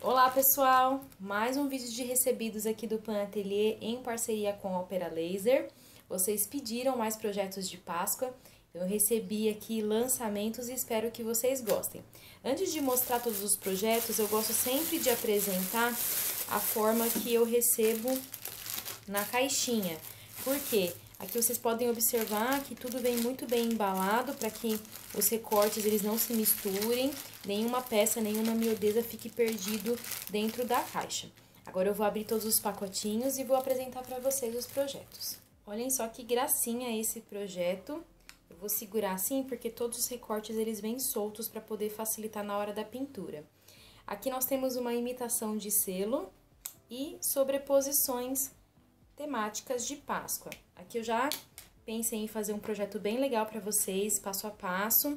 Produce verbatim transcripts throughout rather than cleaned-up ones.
Olá pessoal, mais um vídeo de recebidos aqui do Pan Atelier em parceria com a Opera Laser. Vocês pediram mais projetos de Páscoa, eu recebi aqui lançamentos e espero que vocês gostem. Antes de mostrar todos os projetos, eu gosto sempre de apresentar a forma que eu recebo na caixinha. Por quê? Aqui vocês podem observar que tudo vem muito bem embalado para que os recortes eles não se misturem, nenhuma peça, nenhuma miudeza fique perdido dentro da caixa. Agora eu vou abrir todos os pacotinhos e vou apresentar para vocês os projetos. Olhem só que gracinha esse projeto. Eu vou segurar assim porque todos os recortes eles vêm soltos para poder facilitar na hora da pintura. Aqui nós temos uma imitação de selo e sobreposições temáticas de Páscoa. Aqui eu já pensei em fazer um projeto bem legal para vocês, passo a passo,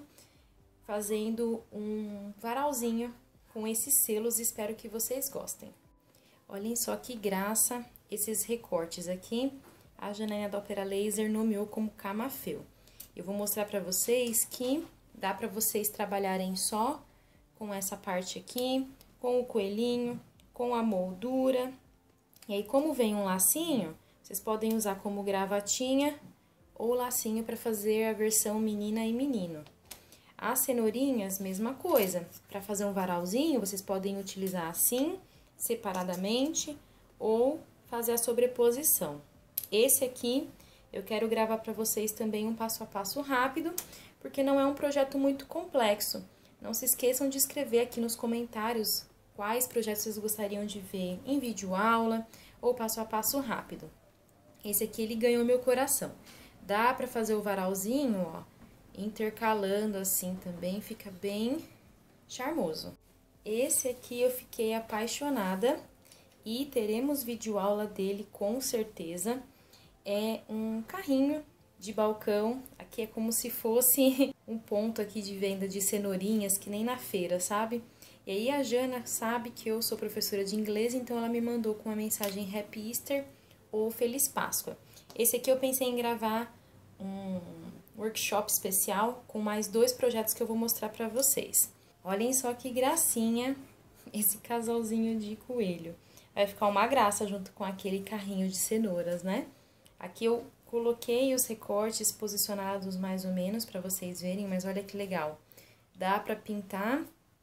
fazendo um varalzinho com esses selos, espero que vocês gostem. Olhem só que graça esses recortes aqui, a Janaína da Opera Laser nomeou como camafeu. Eu vou mostrar para vocês que dá para vocês trabalharem só com essa parte aqui, com o coelhinho, com a moldura. E aí, como vem um lacinho, vocês podem usar como gravatinha ou lacinho para fazer a versão menina e menino. As cenourinhas, mesma coisa. Para fazer um varalzinho, vocês podem utilizar assim, separadamente, ou fazer a sobreposição. Esse aqui, eu quero gravar para vocês também um passo a passo rápido, porque não é um projeto muito complexo. Não se esqueçam de escrever aqui nos comentários quais projetos vocês gostariam de ver em vídeo aula ou passo a passo rápido. Esse aqui, ele ganhou meu coração. Dá pra fazer o varalzinho, ó, intercalando assim também, fica bem charmoso. Esse aqui eu fiquei apaixonada e teremos vídeo aula dele com certeza. É um carrinho de balcão, aqui é como se fosse um ponto aqui de venda de cenourinhas, que nem na feira, sabe? E aí a Jana sabe que eu sou professora de inglês, então ela me mandou com a mensagem Happy Easter ou Feliz Páscoa. Esse aqui eu pensei em gravar um workshop especial com mais dois projetos que eu vou mostrar pra vocês. Olhem só que gracinha esse casalzinho de coelho. Vai ficar uma graça junto com aquele carrinho de cenouras, né? Aqui eu coloquei os recortes posicionados mais ou menos pra vocês verem, mas olha que legal. Dá pra pintar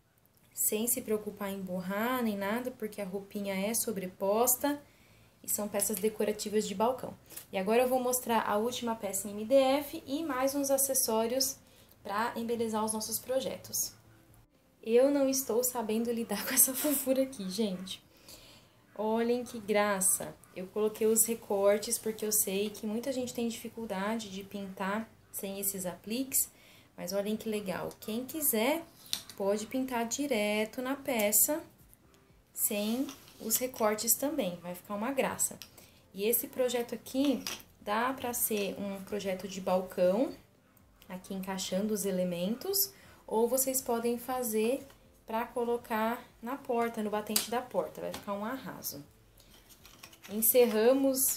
sem se preocupar em borrar nem nada, porque a roupinha é sobreposta e são peças decorativas de balcão. E agora eu vou mostrar a última peça em M D F e mais uns acessórios para embelezar os nossos projetos. Eu não estou sabendo lidar com essa fofura aqui, gente. Olhem que graça! Eu coloquei os recortes porque eu sei que muita gente tem dificuldade de pintar sem esses apliques, mas olhem que legal. Quem quiser pode pintar direto na peça, sem os recortes também, vai ficar uma graça. E esse projeto aqui dá para ser um projeto de balcão, aqui encaixando os elementos, ou vocês podem fazer para colocar na porta, no batente da porta, vai ficar um arraso. Encerramos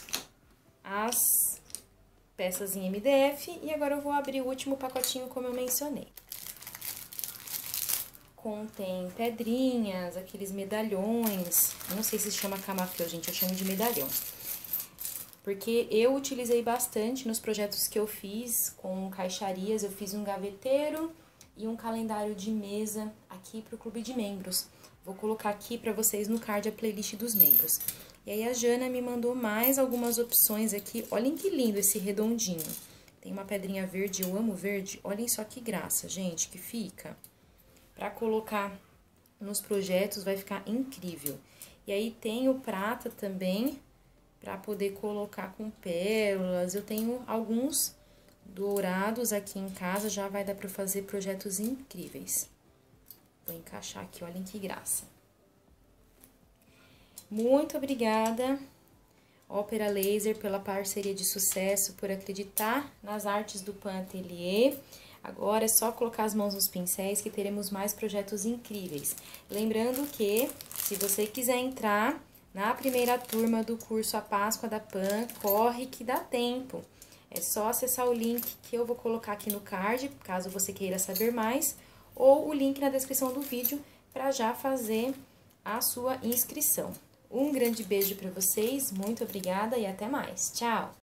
as peças em M D F e agora eu vou abrir o último pacotinho como eu mencionei. Contém pedrinhas, aqueles medalhões, não sei se chama camafeu, gente, eu chamo de medalhão. Porque eu utilizei bastante nos projetos que eu fiz com caixarias, eu fiz um gaveteiro e um calendário de mesa aqui pro clube de membros. Vou colocar aqui pra vocês no card a playlist dos membros. E aí a Jana me mandou mais algumas opções aqui, olhem que lindo esse redondinho. Tem uma pedrinha verde, eu amo verde, olhem só que graça, gente, que fica. Para colocar nos projetos vai ficar incrível. E aí tem o prata também, para poder colocar com pérolas. Eu tenho alguns dourados aqui em casa, já vai dar para fazer projetos incríveis. Vou encaixar aqui, olhem que graça. Muito obrigada, Opera Laser, pela parceria de sucesso, por acreditar nas artes do Pan Atelier. Agora é só colocar as mãos nos pincéis que teremos mais projetos incríveis. Lembrando que, se você quiser entrar na primeira turma do curso A Páscoa da Pan, corre que dá tempo. É só acessar o link que eu vou colocar aqui no card, caso você queira saber mais, ou o link na descrição do vídeo, para já fazer a sua inscrição. Um grande beijo para vocês, muito obrigada e até mais. Tchau!